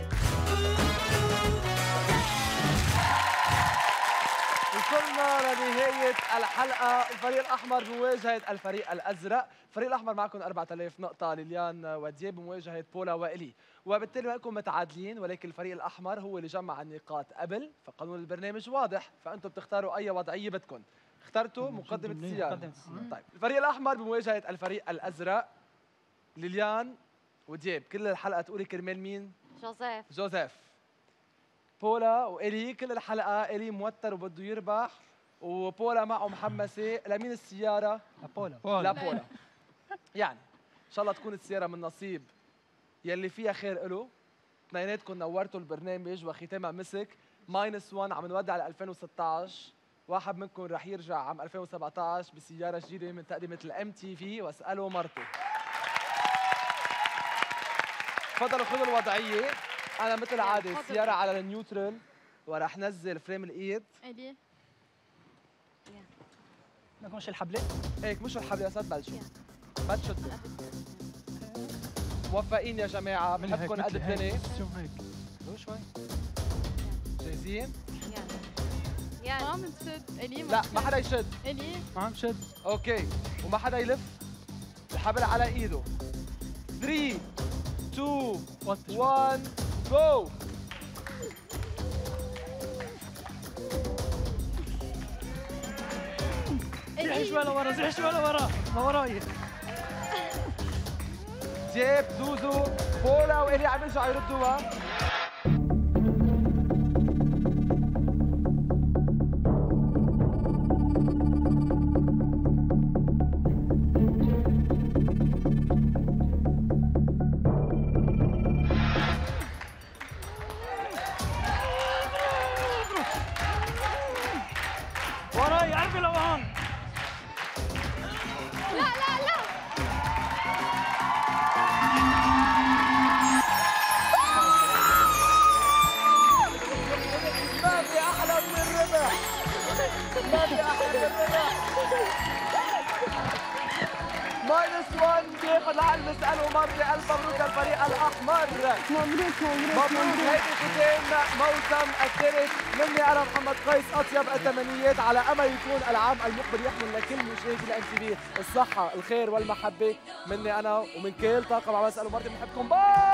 وصلنا لنهاية الحلقة. الفريق الأحمر بمواجهة الفريق الأزرق. الفريق الأحمر معكم 4000 نقطة ليليان ودياب بمواجهة بولا وإلي، وبالتالي معكم متعادلين، ولكن الفريق الأحمر هو اللي جمع النقاط قبل. فقانون البرنامج واضح، فأنتم بتختاروا أي وضعية بدكم. اخترتوا مقدمة السيارة. طيب الفريق الأحمر بمواجهة الفريق الأزرق. ليليان ودياب كل الحلقة تقولي كرمال مين؟ جوزيف. بولا وإلي كل الحلقة إلي موتر وبده يربح، وبولا معه محمسة. لمين السيارة؟ لبولا. لبولا. يعني إن شاء الله تكون السيارة من نصيب يلي فيها خير إله. اثنيناتكم نورتوا البرنامج وختامها مسك. -1 عم نودع ل 2016. واحد منكم رح يرجع عام 2017 بسيارة جديدة من تقدمة الام تي في واسألوا مرته. تفضلوا خذوا الوضعية. أنا مثل العادة السيارة على النيوترال ورح نزل فريم الإيد. إلي بدك مش الحبلة؟ هيك مش الحبل يا سيد. بلشوا ما تشدوا. موفقين يا جماعة. بنحبكم قد الدنيا. شوي جاهزين؟ ما عم تشد. إلي لا ما حدا يشد. إلي ما عم شد. اوكي وما حدا يلف الحبل على ايده. 3 2 1 جو. زحي شوي لورا، زحي شوي لورا، لوراي. دياب زوزو بولا وإلي عم يرجعوا يردوها. وراي عرفي لوهان. ما في أحلى من الربح. ما في أحلى من الربح. -1 بياخذ العلم. اسألوا مرتي. ألف مبروك الفريق الأحمر. مبروك مبروك. هيدي ختام موسم الثالث. مني أنا محمد قيس أطيب التمنيات على أمل يكون العام المقبل يحمل لكل مشاهدي الام تي في الصحة الخير والمحبة. مني أنا ومن كل طاقم عم اسألوا مرتي. بنحبكم. باي.